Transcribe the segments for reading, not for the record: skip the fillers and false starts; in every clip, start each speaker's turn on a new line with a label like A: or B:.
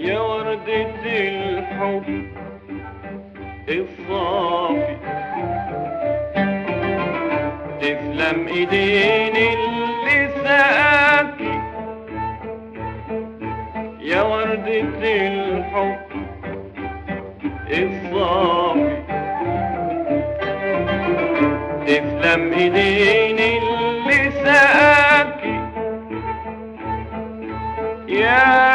A: يا وردة الحب الصافي، تسلم ايدين اللي سقاكي. يا وردة الحب الصافي، تسلم ايدين اللي سقاكي. يا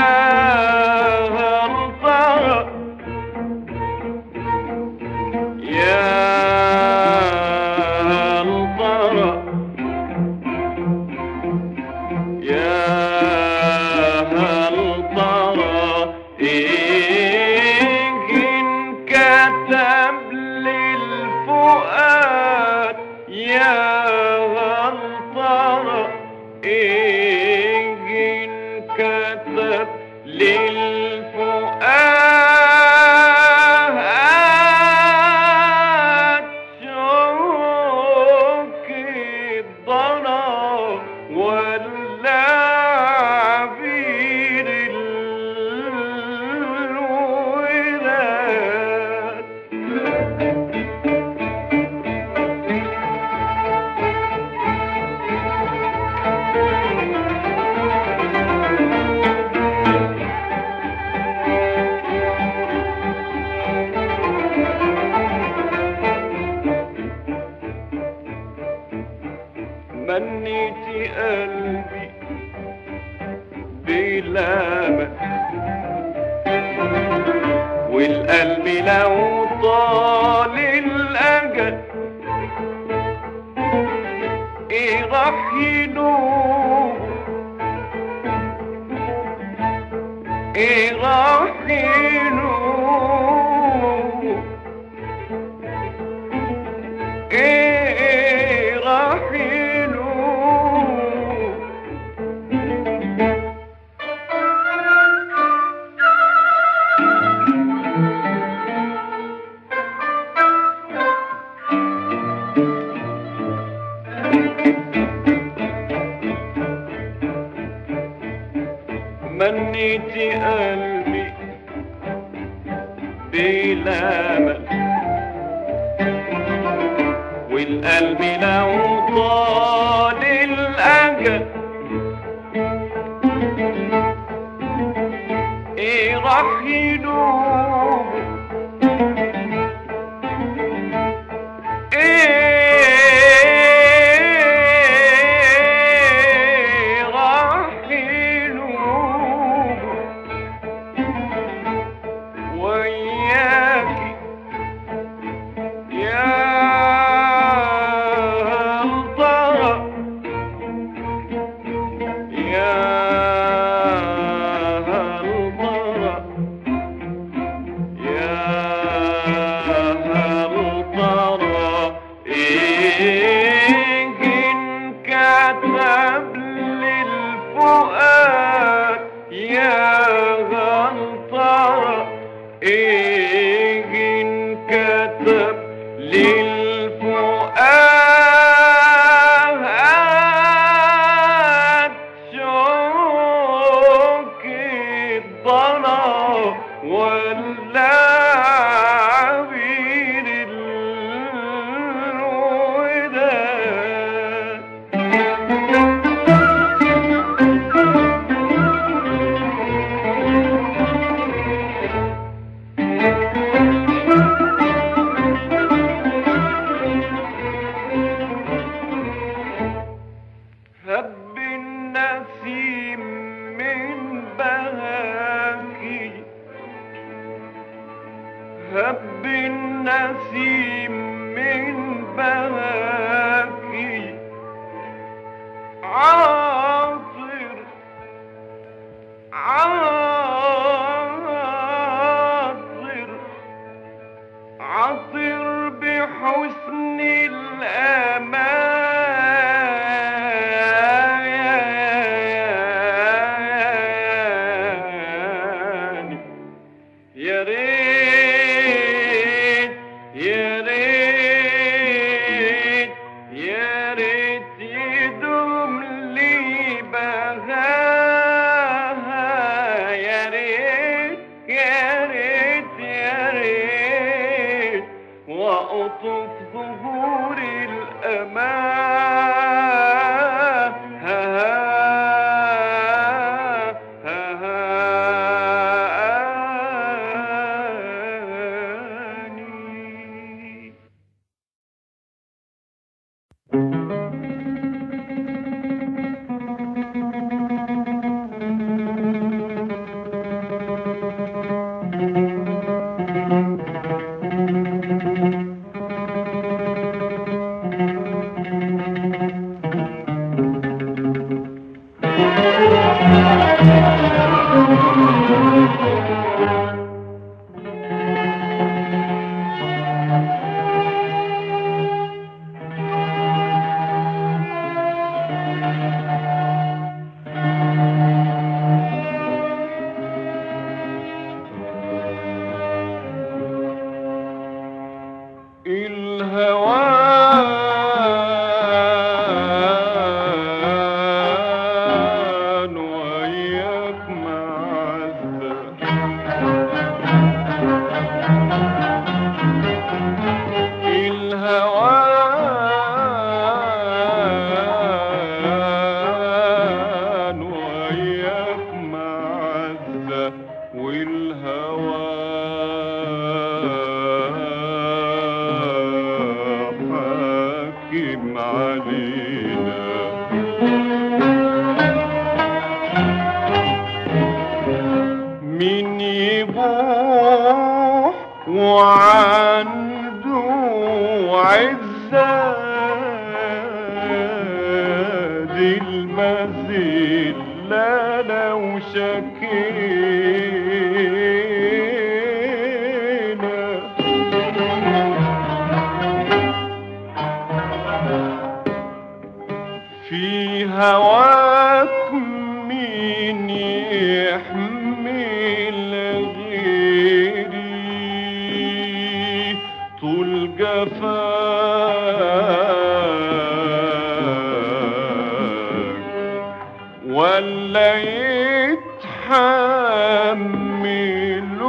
A: منيتي قلبي بلامك، والقلب لو طال الأجل ايه راح يدوب، ايه راح يدوب، ايه راح يدوب. منيتي قلبي بلامك، والقلب لو طال الأجل ايه راح يدوب، ايه راح يدوب وياكي. يا هب النسيم من بهاكي، هب النسيم من بهاكي. عاطر عاطر عاطر بحسن الأمان. يا ريت يا ريت يا ريت يدوم لي بهاها. ظهور الأمان الهوان وياك معزة الهوان وياك معزة والهوى حاكم علينا مين يبوح وعنده عزة دي المذلة لو شكينا في هواك مين يحمل غيري طول جفاك ولا يتحمل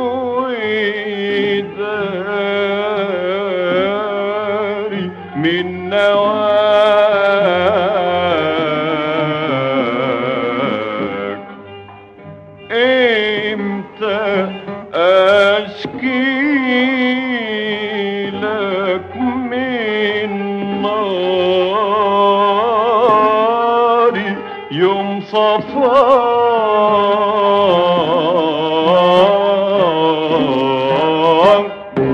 A: ويداري من نواك امتى اشكي لك من ناري يوم صفاك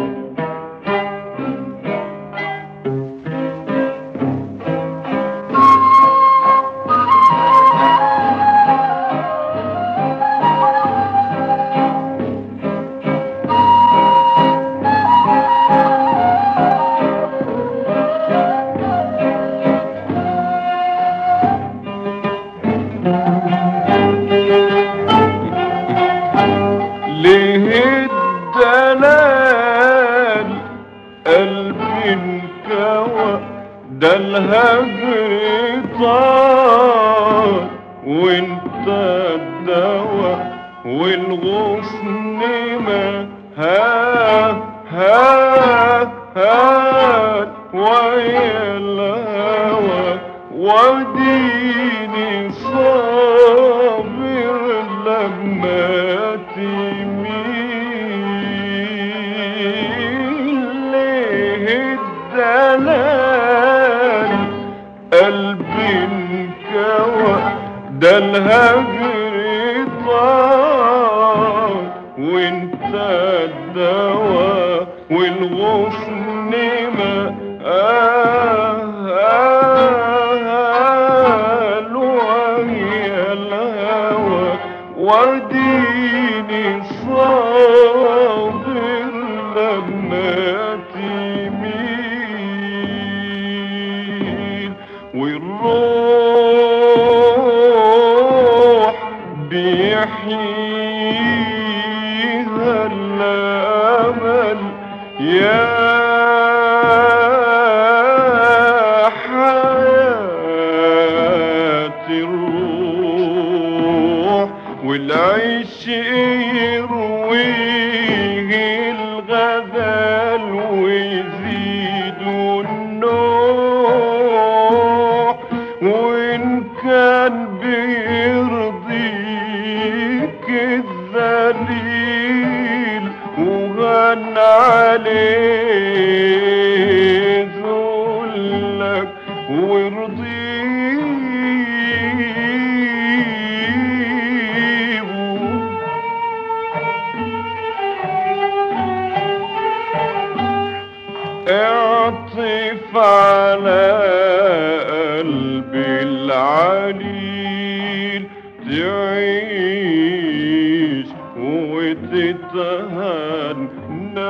A: ليه الدلال قلبي انكوى ده الهجر طال وانت الدواء والغصن ما ويا الهوى وديني صابر لما تميل ليه الدلال قلبي انكوى ده الهجر طال وانت الدواء والغصن ما ويا الهوى وديني صابر لما تميل والروح بيحييها الأمل يا حياة الروح والعيش يرويه الغزال ويزيدوا دليل وغنى عليه ذلك ورضيه. اعطف على قلبي العليل تعيش وتتهنى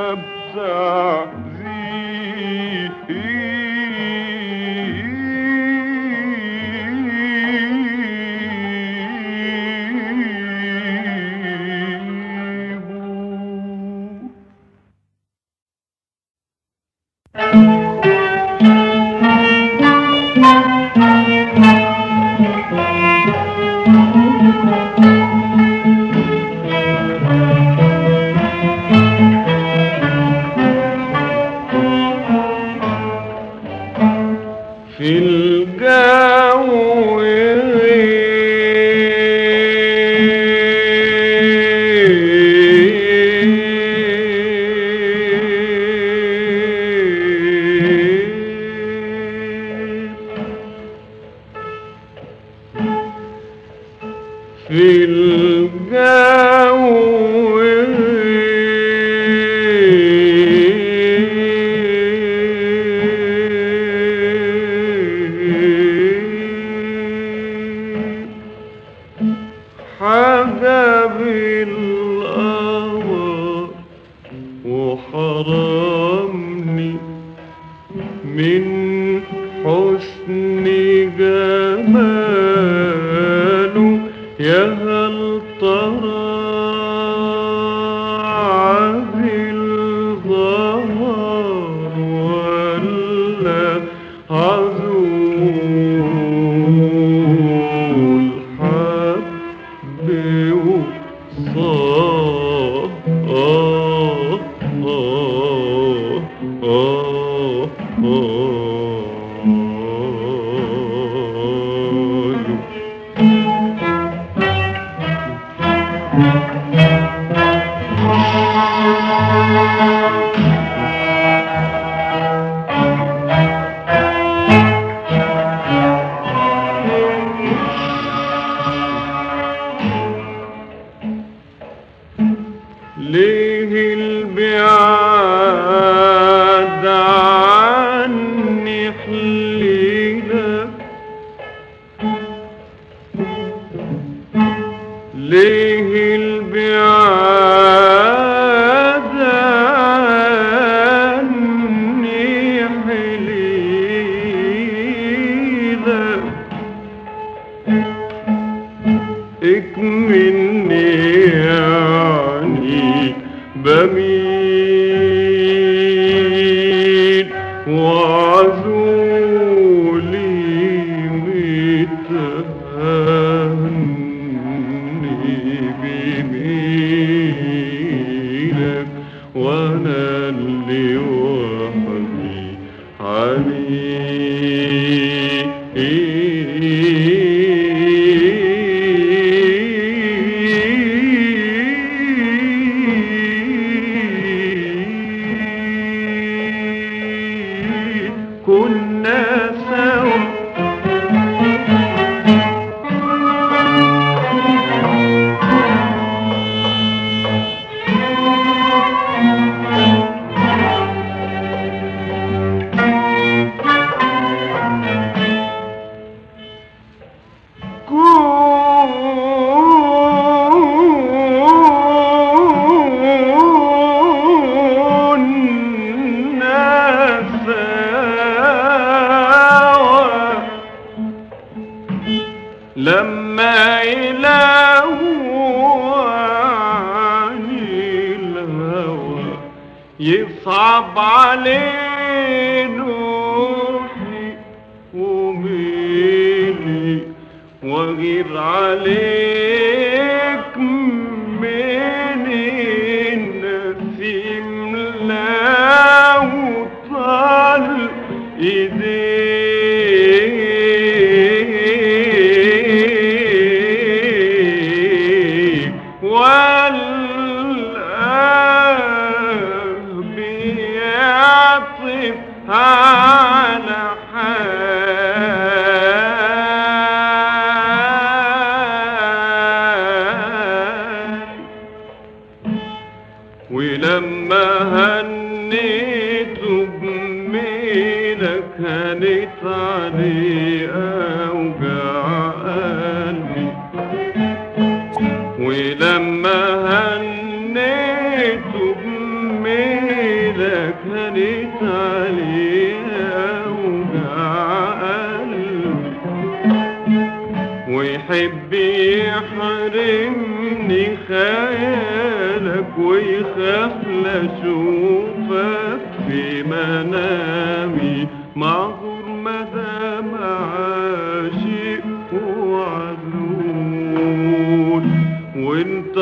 A: في الجو في الجو حجب القمر وحرمني من حسن جماله. يا هل ترى عذل ظهر ولا عذول حب وصار ليه البعاد عني حليلك؟ ليه البعاد عني حليلك؟ اكمني يعني بميل وعزولي متهني بميلك وانا اللي وحدي كنا سوا لما يلاهوا عن الهوى يصعب عليه نوحي وميلي واغير عليك من النسيم لا وطال ايديك بيعطف على حالي، ولما هنيته بميلك هنيت عليه أوجع قلبي، ولما هنيته بميلك هنيت عليه أوجع قلبي، ويحب يحرمني خيالك ويخاف لأشوفك في منامي معذور مدام عاشق وعذول، وانت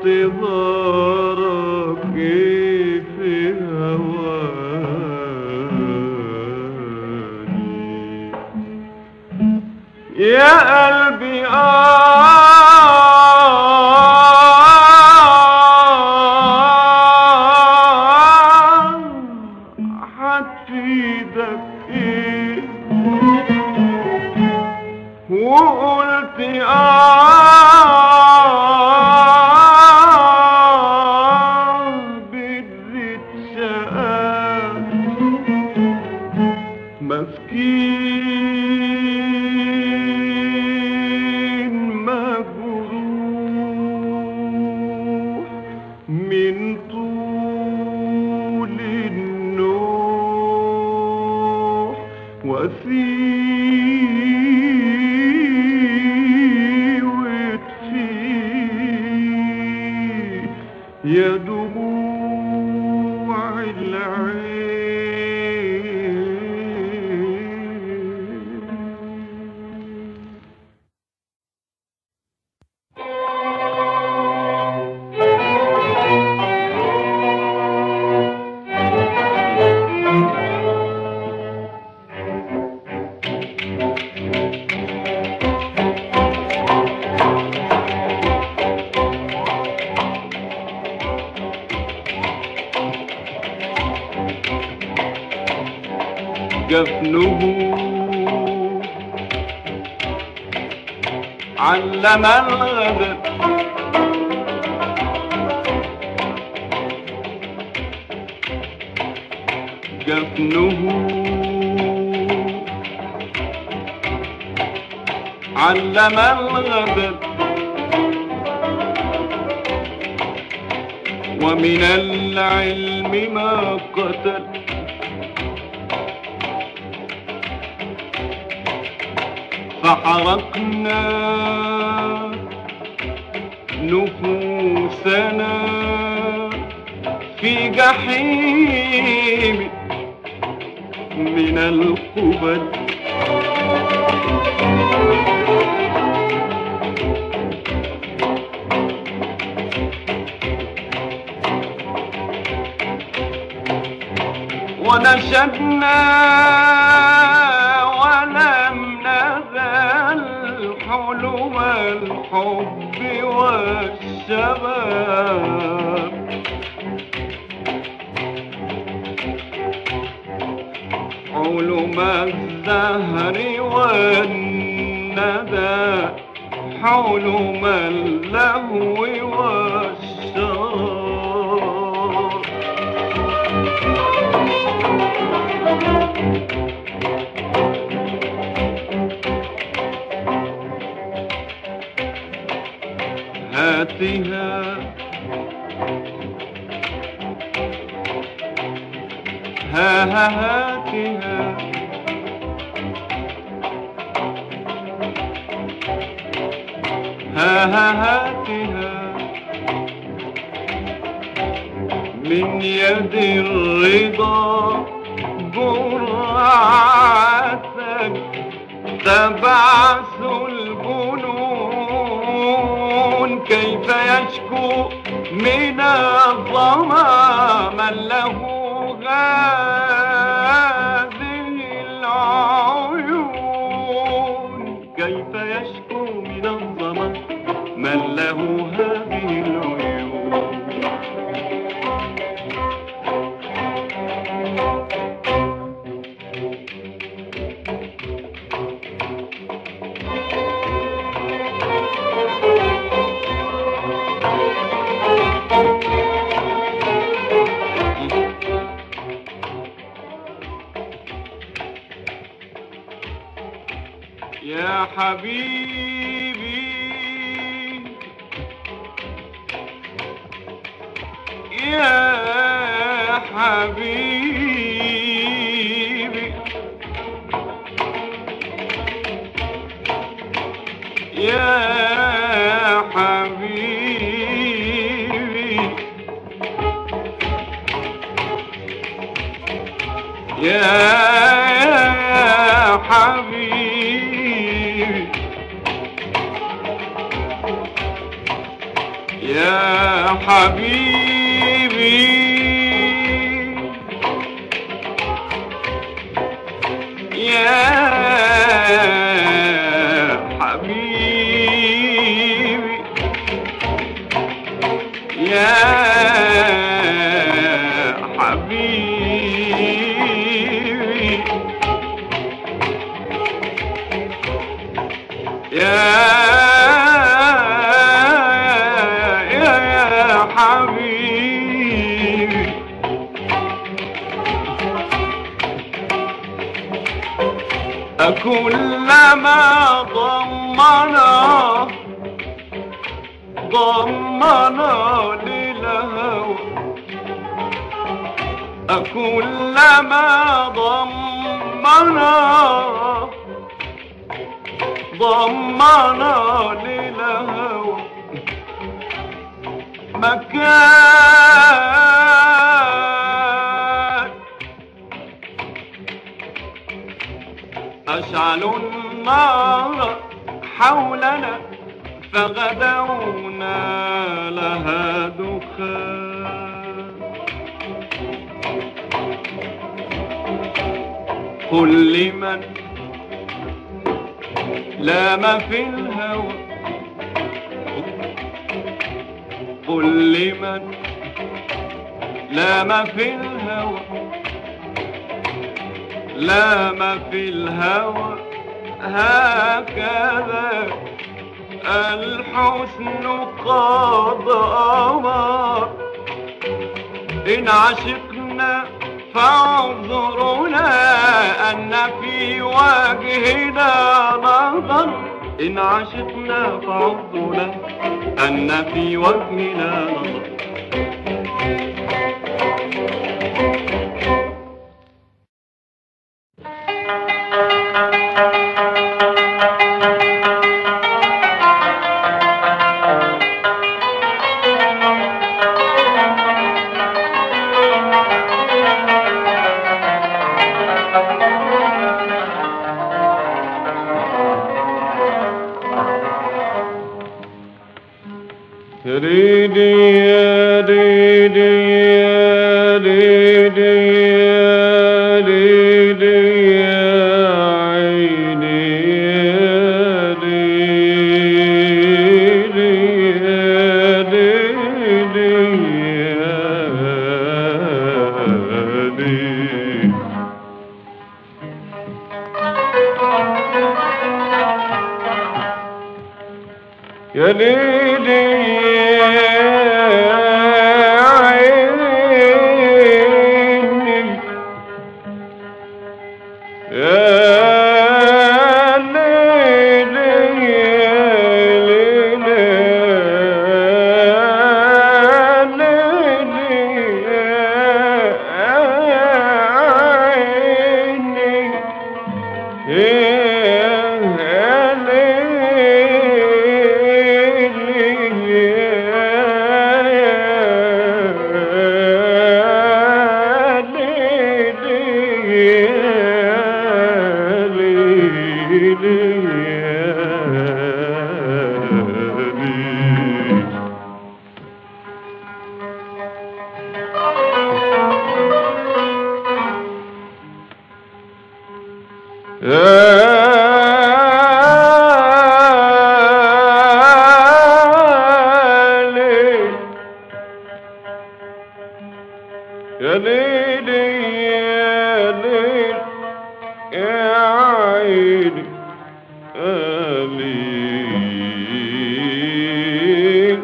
A: اعتذارك ايه في هواني يا قلبي حط ايدك ايه وقلت بديت شقاك مسكين مجروح من طول النوح وفيه وتفيه يا دموع العين. جفنه علم الغدر جفنه علم الغدر ومن العلم ما قتل فحرقنا نفوسنا في جحيم من القبل ونشدنا ولم نزل حلم الحب والشباب حلم الزهر والندى حلم اللهو والشراب هاتها هاتها هاتها من يد الرضا جرعة تبعث الجنون كيف يشكو من الظما من له هذه العيون كيف يشكو من الظما من له هذه العيون حبيبي يا حبيبي يا حبيبي يا حبيبي يا حبيبي يا حبيبي يا حبيبي يا حبيبي كلما ضمنا للهوى كلما ضمنا للهوى مكان أشعلوا النار حولنا فغدونا لها دخان قل لمن لام في الهوى قل لمن لام في الهوى لام في الهوى هكذا الحسن قد أمر إن عشقنا فاعذرنا أن في وجهنا نظر إن عشقنا فاعذرنا أن في وجهنا نظر يا ليلي يا ليلي يا ليل يا عيني يا ليل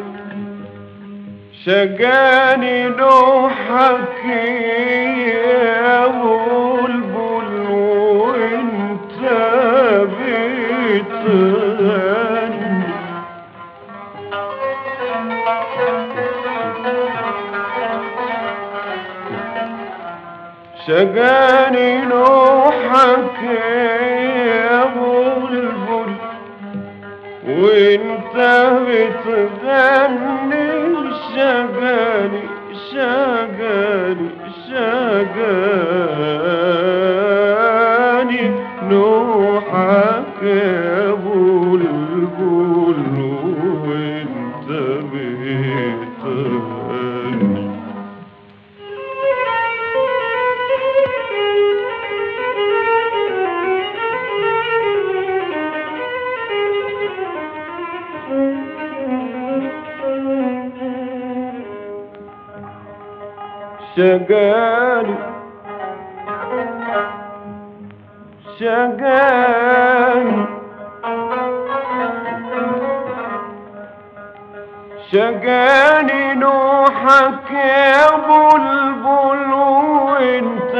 A: شجاني نوحك يا بلبل وانت بتغني شجاني نوحك يا بلبل وانت بتغني شجاني شجاني شجاني نوحك يا بلبل وانت بتغني شجاني شجاني شجاني نوحك يا بلبل وانت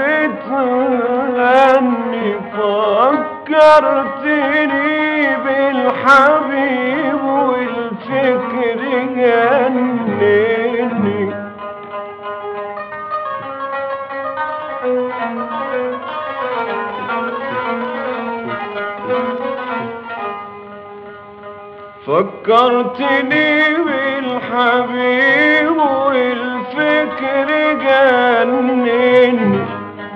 A: بتغني فكرتني بالحبيب والفكر جنني فكرتني بالحبيب والفكر جنني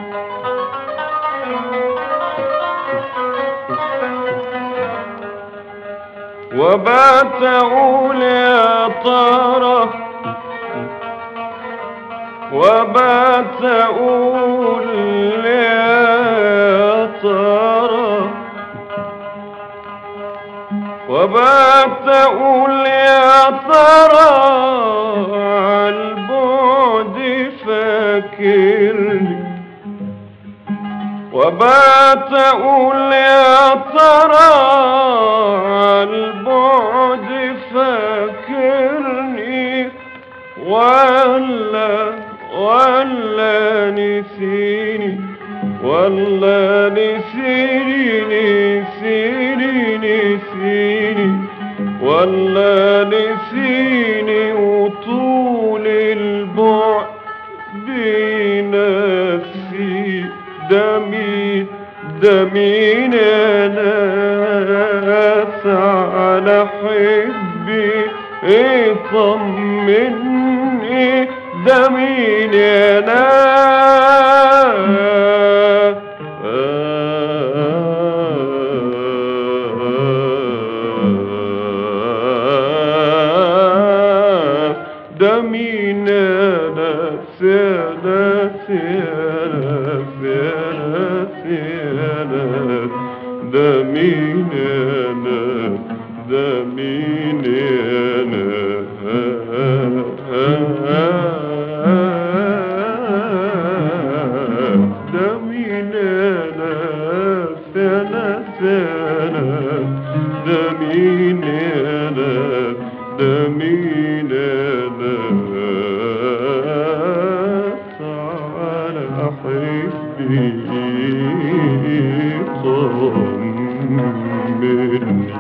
A: وبات اقول يا ترى وبات اقول يا ترى وبات اقول يا ترى عالبعد فاكرني وبات اقول يا ترى عالبعد فاكرني ولا نسيني ولا نسيني ولا نسيني وطول البعد بنفسي ده مين انا على حبي اطمني ده مين انا ده مين انا ده مين انا ده مين انا ده مين انا ده مين انا ده مين انا تعالى احبي طمني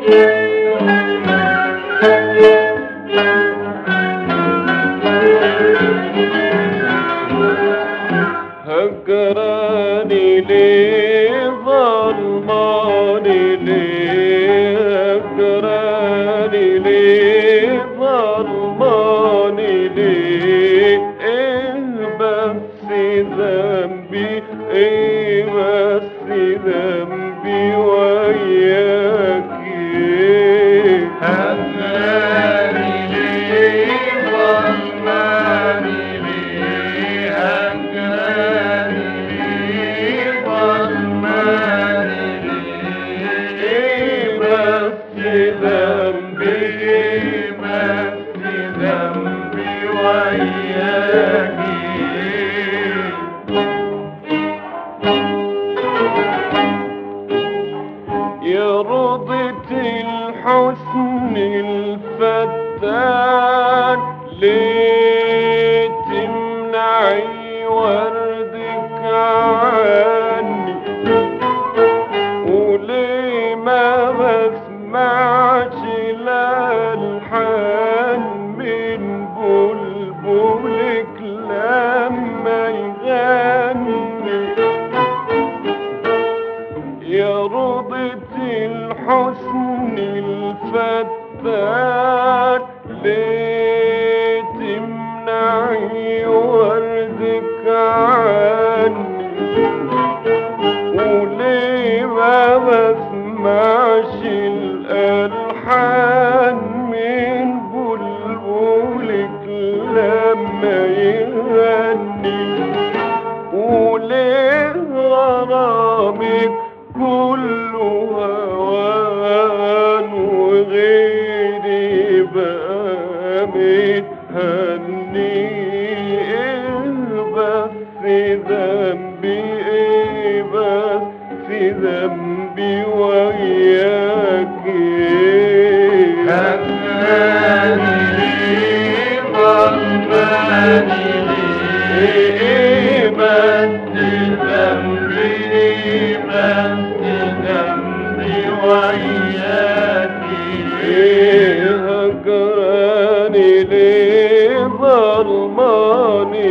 A: هجراني ليه ظلماني ليه هجراني ليه ظلماني ليه ايه بس ذنبي ايه بس ذنبي وياكي
B: هجراني ليه ظلماني ليه هجراني ليه ظلماني ليه
A: ايه بس ذنبي
B: ايه بس ذنبي وياكي
A: يا رضة الحسن الفتان ليه تمنعي وردك عني وليه ما بسمعش الألحان من بلبلك لما يغني يا رضة الحسن الفتان ليه تمنعي وردك عني وليه ما بسمعش الألحان من بلبلك لما يغني وليه غرامك كله هوان وغيري بقى متهني ايه بس ذنبي ايه بس ذنبي وياكي
B: هجراني ليه ظلماني ليه ايه بس ذنبي ايه بس ذنبي وياكي
A: هجراني ليه ظلماني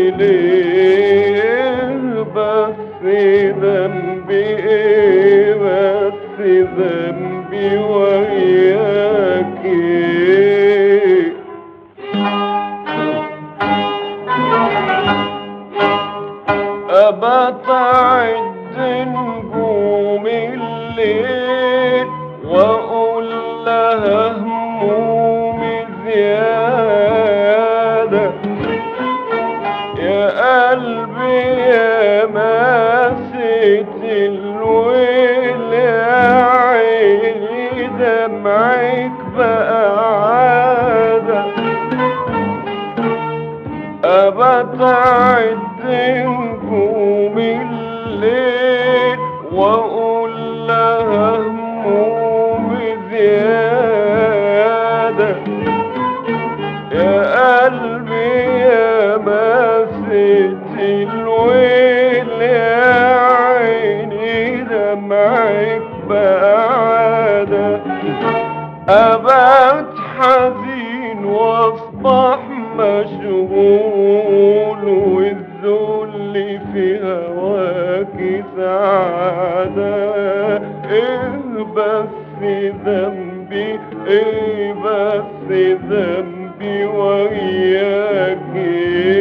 A: ليه بس ذنبي ايه بس ذنبي وياكي أبات أعد نجوم الليل وأقول لها همومي زيادة يا قلبي يا ماسة الويل يا عيني دمعك بقى عادة أبات أعد نجوم الليل وأقول لها همومي زيادة يا قلبي يا ماسة الويل يا عيني دمعك بقى عادة أبات حزين واصبح مشغول والذل في هواك سعادة ايه بس ذنبي ايه بس ذنبي وياكي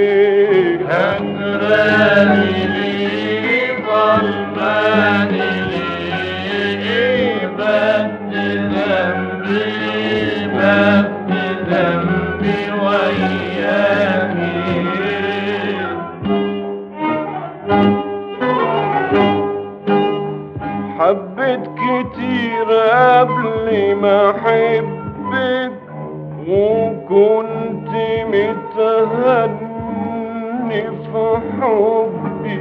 B: هجراني ليه ظلماني ليه ايه بس ذنبي ايه بس ذنبي وياكي
A: حبيت كتير قبل ما احبك وكنت متهني في حبي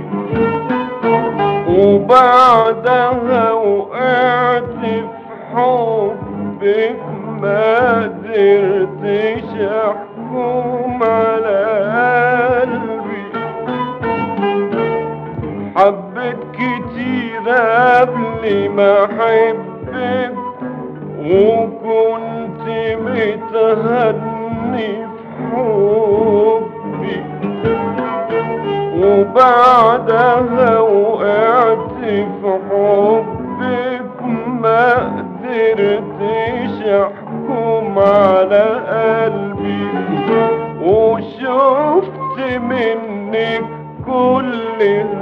A: وبعدها وقعت في حبك ما قدرتش احكم على قلبي حبيت كتير قبل ما احبك وكنت متهني في حبي، وبعدها وقعت في حبك ما قدرتش احكم على قلبي، وشفت منك كل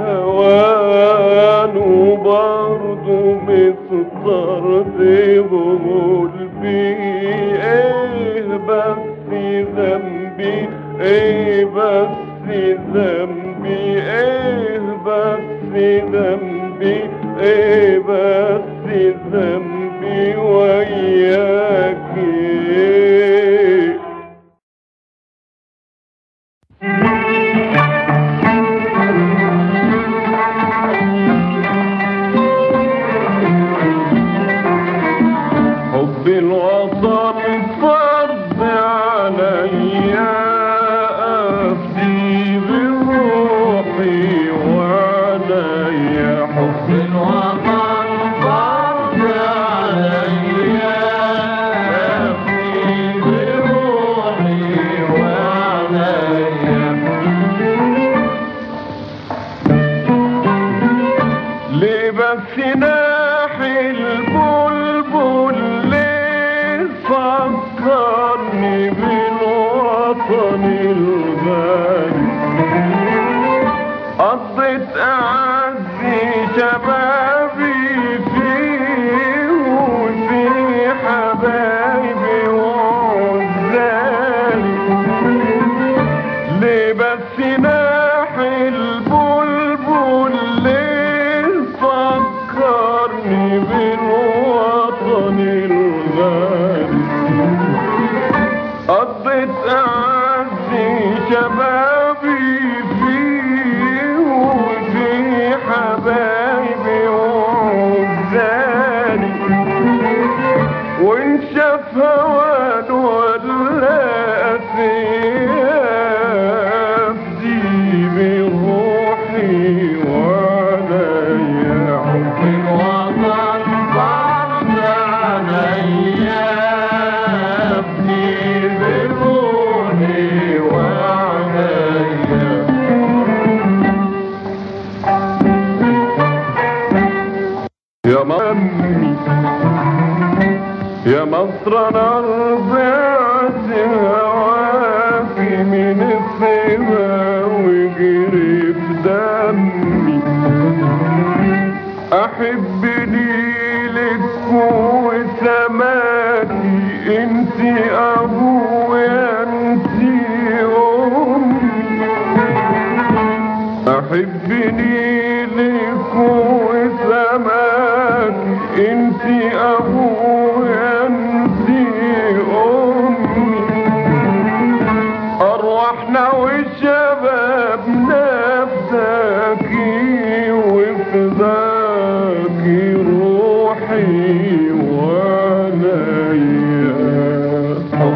A: هوان وبرضه مسترد بقلبي. ايه بس ذنبي، ايه بس ذنبي، ايه بس ذنبي، ايه بس ذنبي وياكي. حب الوطن فرض عليا أفدي بروحي وعليا. حب الوطن فرض عليا أفدي بروحي وعليا. ليه بس ناحي البلبل فكرني بالوطن الغالي، قضيت أعزي شبابي فيه وفي حبايبي وعزالي. ليه بس ناحي البلبل ليه فكرني بالوطن الغالي، قضيت أعزي شبابي فيه وفي حبايبي وعزالي. وإن شاف هوان ولا أفدي بروحي وعليا. حب الوطن فرض عليا يا مصر. انا رضعت هواكي من الصبا وجري في دمي، احب ليلك وسماكي، انتي ابويا انتي امي. احب ليلك وسماكي، انتي ابويا انتي امي. ارواحنا وشبابنا فداكي وفداكي روحي وعليا.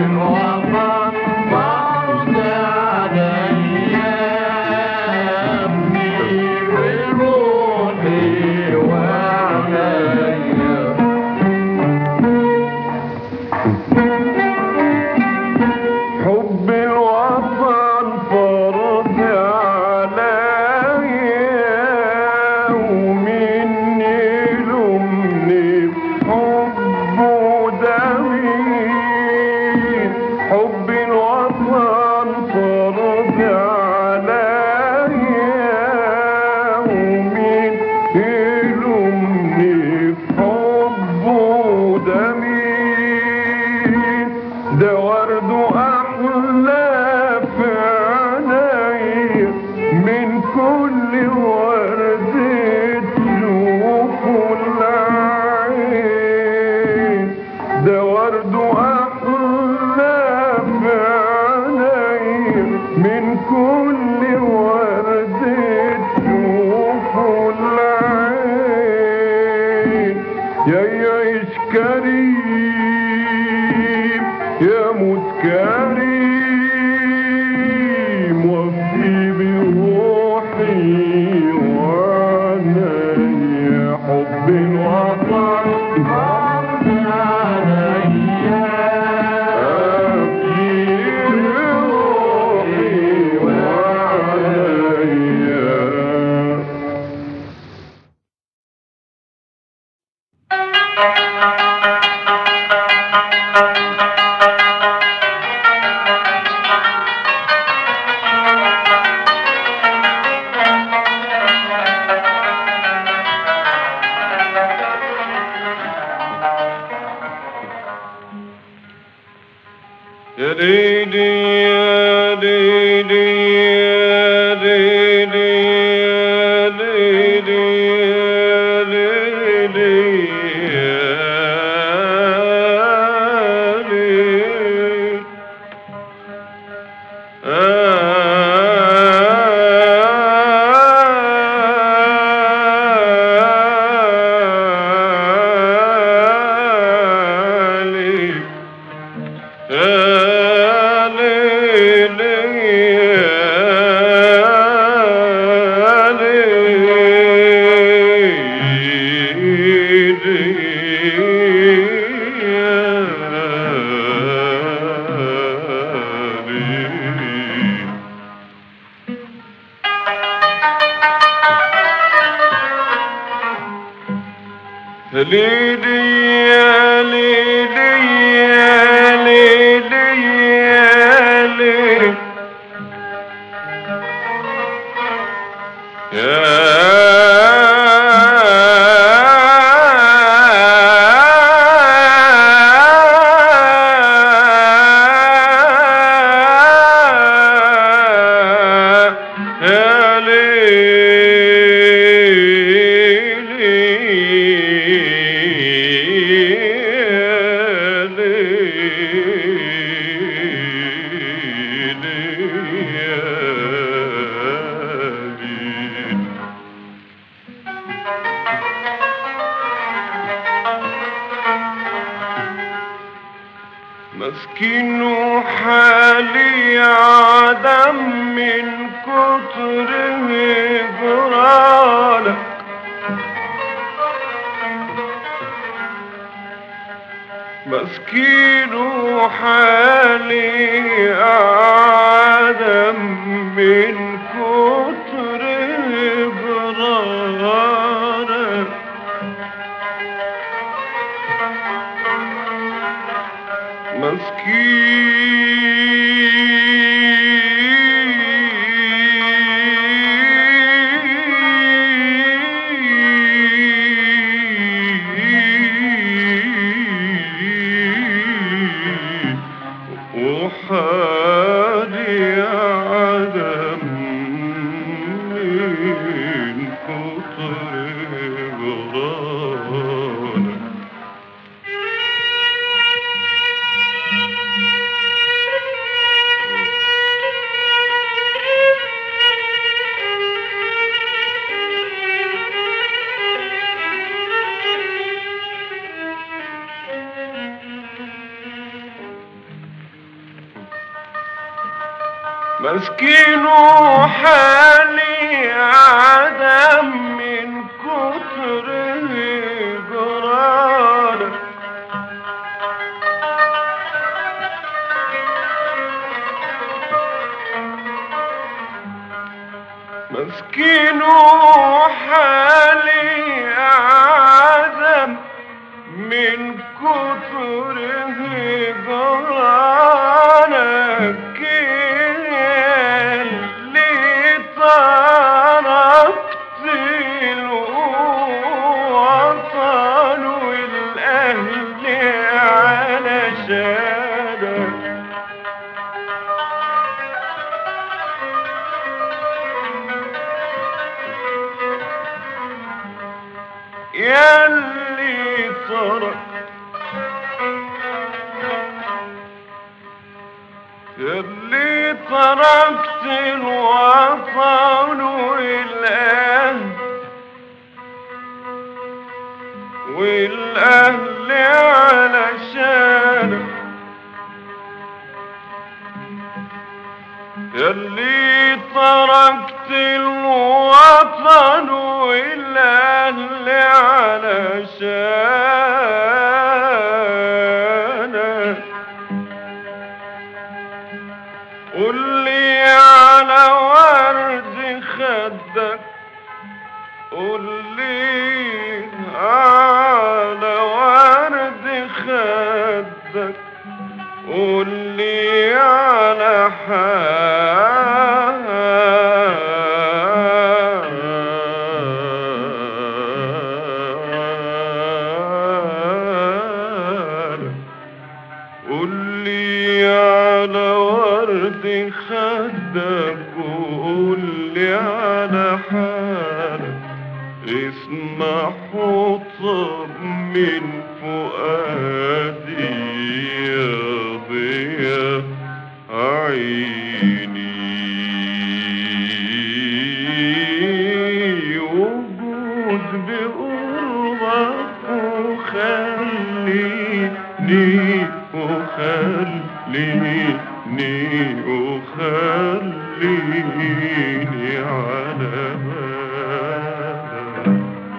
B: الوطن فرض عليا ابني بروحي وعليا.
A: حب الوطن فرض عليا ومين يلومني بحبه ده مين. حب الوطن فرض عليا ومين يلومني بحبه ده مين. ده ورد أحلى في عينيا من كل وردة تشوفه العين. ده ورد أحلى في عينيا من كل وردة تشوفه العين. يا يعيش كريم يا موت كريم وفي بروحي وعنيا. حب الوطن فرض عليا أبكي بروحي وعنيا. يا ليلي يا ليلي يا ليلي يا ليلي يا ليلي ليلي يا ليلي يا ليلي يا ليلي مسكين وحالي عدم من كتر هجرانك. مسكين وحالي عدم من كتر هجرانك. مسكين وحالي مسكين حالي عدم من كتر هجرانك مسكين حالي عدم من كتر هجرانك اللي تركت الوطن والأهل علشانك ياللي تركت الوطن والأهل علشانك ياللي تركت الوطن والأهل علشانك قل لي على ورد خدك قل لي على ورد خدك قل لي على حالك قل لي على ورد خدك قول لي على حالك اسمع حطب من فؤادي يا ضياء عيني وجود بقربك وخليني على بالك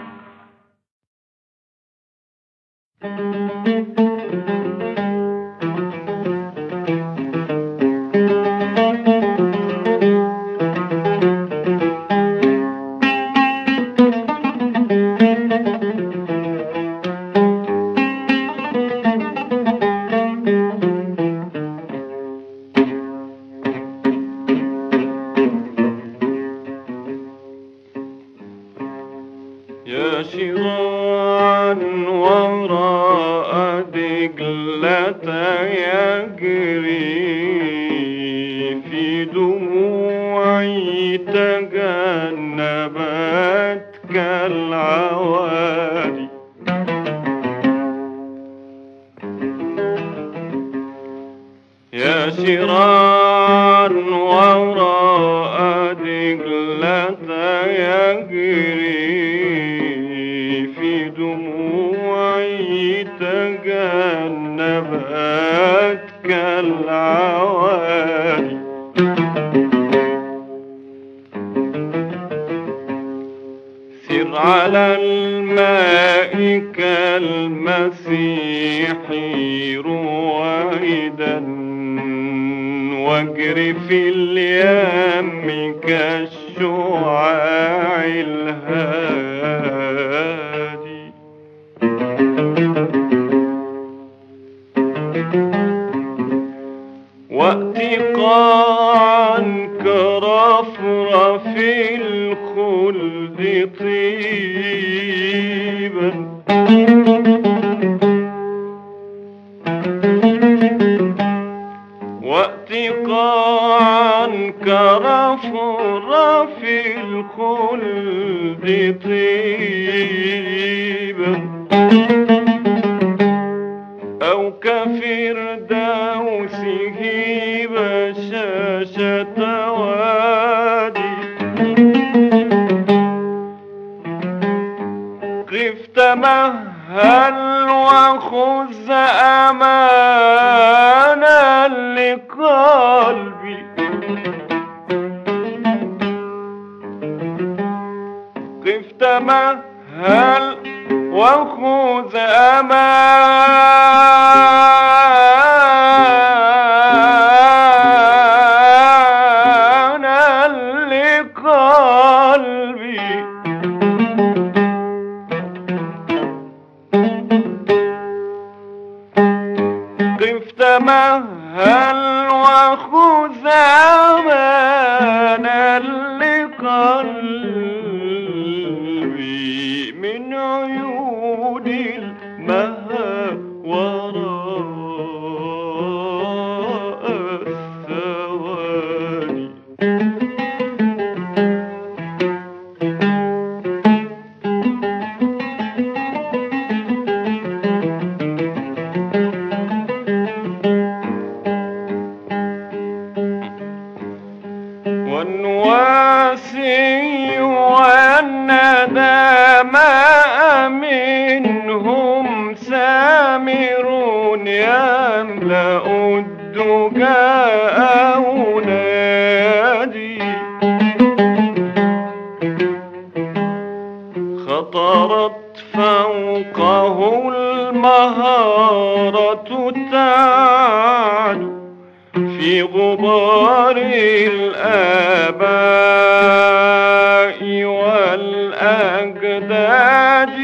A: يا شيران وراء دجلة يجري في دموعي تجنبت كالعوادي يا شيران وراء دجلة يجري في دموعي تجنبت كالعوادي سر على الماء كالمسيح رويدا واجري في اليم كالشعاع الهادي وأتي قاعا كرفرف الخلد طيبا وأتي قاعا كرفرف الخلد طيبا أو كفردوسه بشاشة وادي قف تمهل وخذ أمانا لقلبي تمهل وخذ أمانا لقلبي قف تمهل وخذ أمانا لقلبي من عيون المها وراء الثواني والنواسي والندى ما منهم سامر يملأ الدجى أولادي خطرت فوقه المهارة تعد في غبار الآباء والأجداد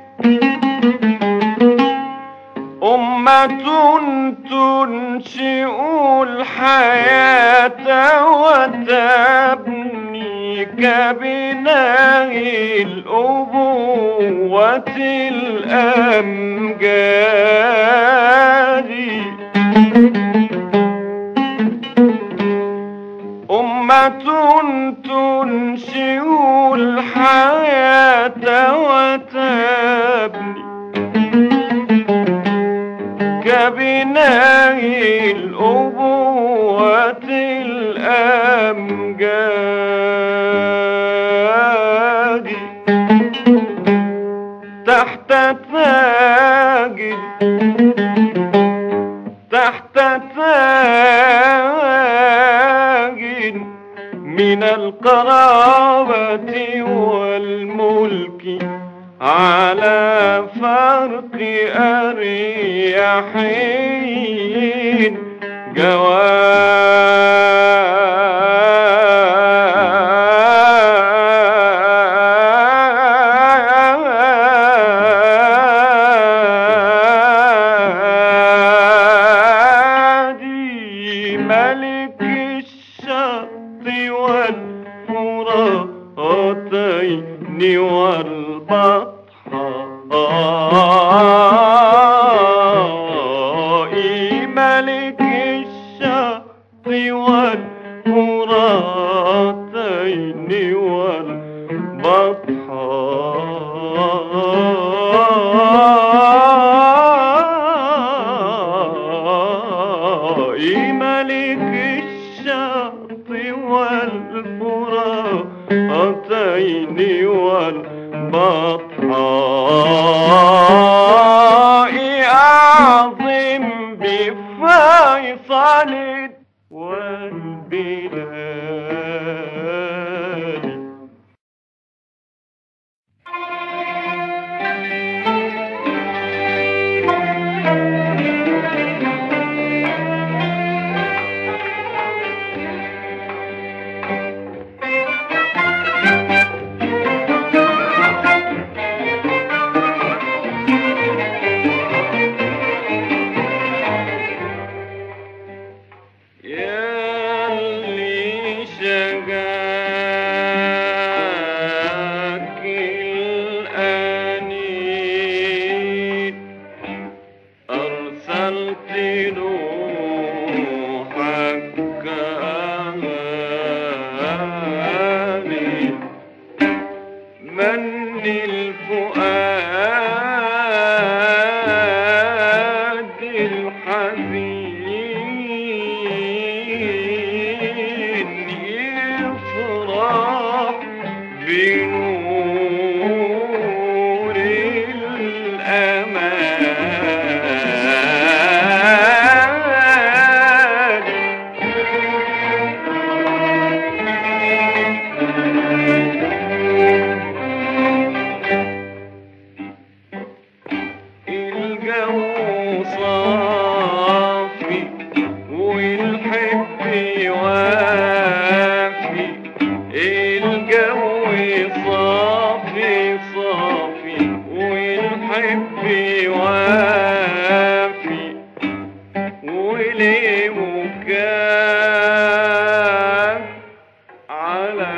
A: أمة تنشئ الحياة وتبني كبناء الأبوة الأمجاد أمة تنشئ الحياة وتبني كبناء الأبوة الأمجاد تحت تاج من القرابة والملك على فرق أريحين ملك الشط والفراتين والبطحاء ملك الشط والفراتين والبطحاء ملك الشط والفراتين والبطحاء أعظم بفيصل والبلاد من الفؤاد الحزين كان على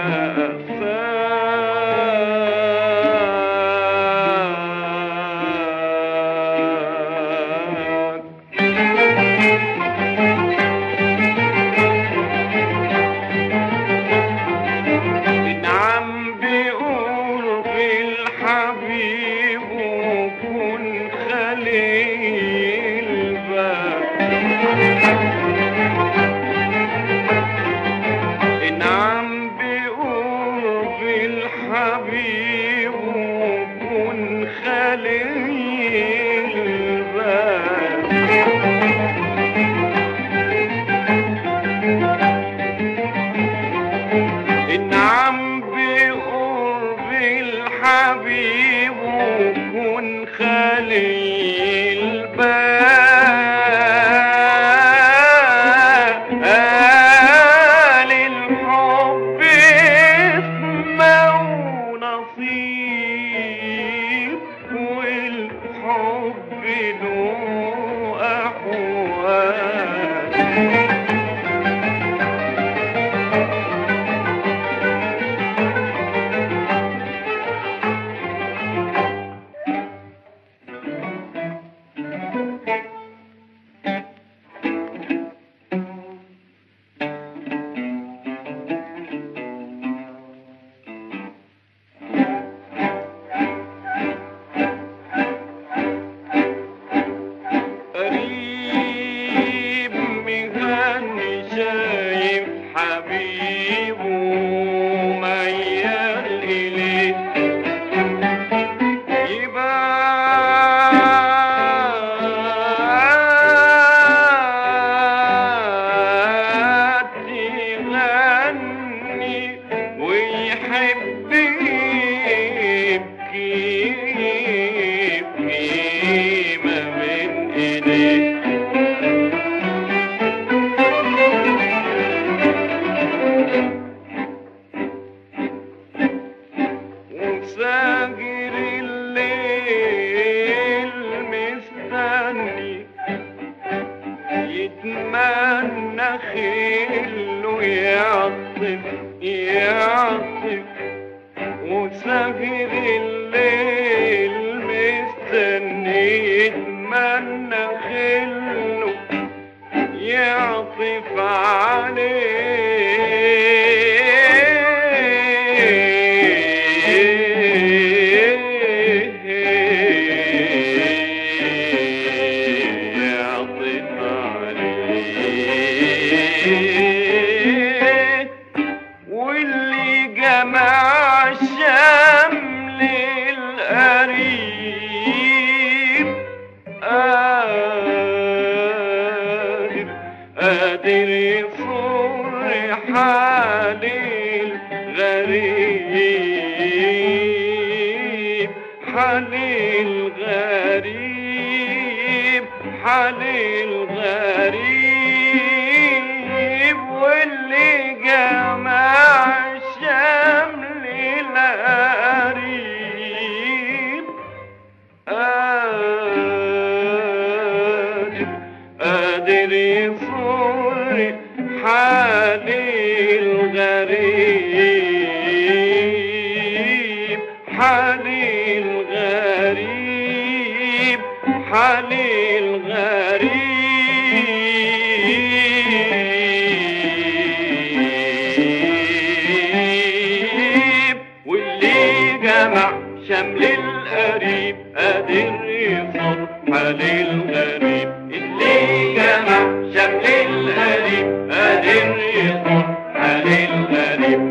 A: حبيب كن خليل بال انعم بقرب الحبيب كن خليل بال الحب اسمه نصيب والحب له أحوال شايف حبيبه ميال إليه يبات يغني ويحب يبكي ما بين إيديه ساجر الليل مستني يتمنى خيله يعطف يعطف وساجر الليل مستني يتمنى خيله يعطف عليه واللي جمع شمل القريب قادر يصر حال الغريب حال الغريب حال الغريب واللي جمع شمل القريب قادر يصر حال الغريب حال الغريب حال الغريب واللي جمع شمل القريب قادر يصر حال الغريب اللي جمع شمل القريب قادر يصر حال الغريب